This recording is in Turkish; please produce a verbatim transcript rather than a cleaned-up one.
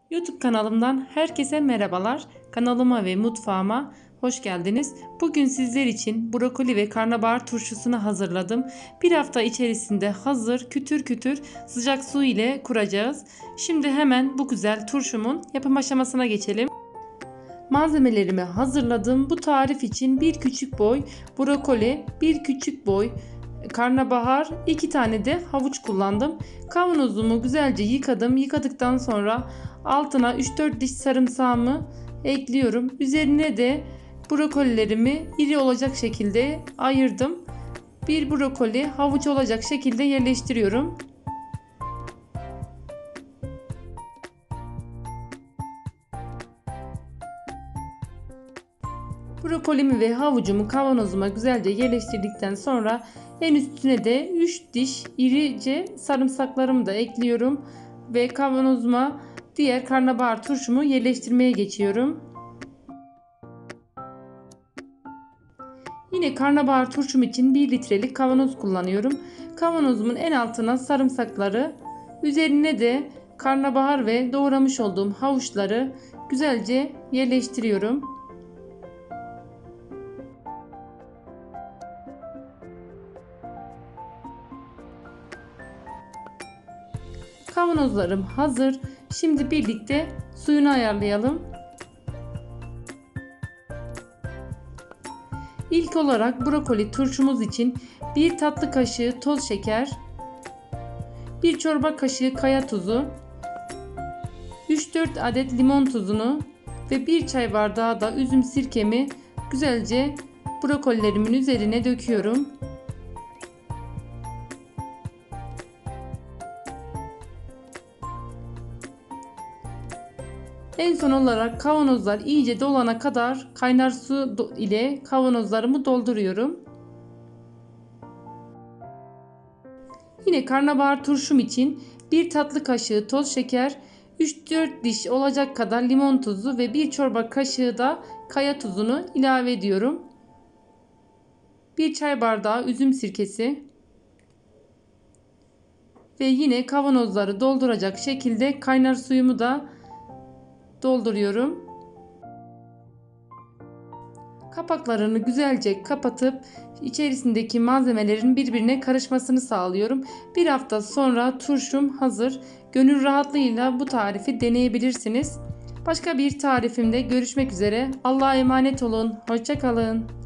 YouTube kanalımdan herkese merhabalar. Kanalıma ve mutfağıma hoş geldiniz. Bugün sizler için brokoli ve karnabahar turşusunu hazırladım. Bir hafta içerisinde hazır kütür kütür sıcak su ile kuracağız. Şimdi hemen bu güzel turşumun yapım aşamasına geçelim. Malzemelerimi hazırladım. Bu tarif için bir küçük boy brokoli, bir küçük boy karnabahar, iki tane de havuç kullandım. Kavanozumu güzelce yıkadım. Yıkadıktan sonra altına üç dört diş sarımsağımı ekliyorum. Üzerine de brokolilerimi iri olacak şekilde ayırdım. Bir brokoli havuç olacak şekilde yerleştiriyorum. Brokolimi ve havucumu kavanozuma güzelce yerleştirdikten sonra en üstüne de üç diş irice sarımsaklarımı da ekliyorum ve kavanozuma diğer karnabahar turşumu yerleştirmeye geçiyorum. Yine karnabahar turşum için bir litrelik kavanoz kullanıyorum. Kavanozumun en altına sarımsakları, üzerine de karnabahar ve doğramış olduğum havuçları güzelce yerleştiriyorum. Kavanozlarım hazır. Şimdi birlikte suyunu ayarlayalım. İlk olarak brokoli turşumuz için bir tatlı kaşığı toz şeker, bir çorba kaşığı kaya tuzu, üç dört adet limon tuzunu ve bir çay bardağı da üzüm sirkemi güzelce brokolilerimin üzerine döküyorum. En son olarak kavanozlar iyice dolana kadar kaynar su ile kavanozlarımı dolduruyorum. Yine karnabahar turşum için bir tatlı kaşığı toz şeker, üç dört diş olacak kadar limon tuzu ve bir çorba kaşığı da kaya tuzunu ilave ediyorum. bir çay bardağı üzüm sirkesi ve yine kavanozları dolduracak şekilde kaynar suyumu da dolduruyorum. Kapaklarını güzelce kapatıp içerisindeki malzemelerin birbirine karışmasını sağlıyorum. Bir hafta sonra turşum hazır. Gönül rahatlığıyla bu tarifi deneyebilirsiniz. Başka bir tarifimde görüşmek üzere. Allah'a emanet olun. Hoşça kalın.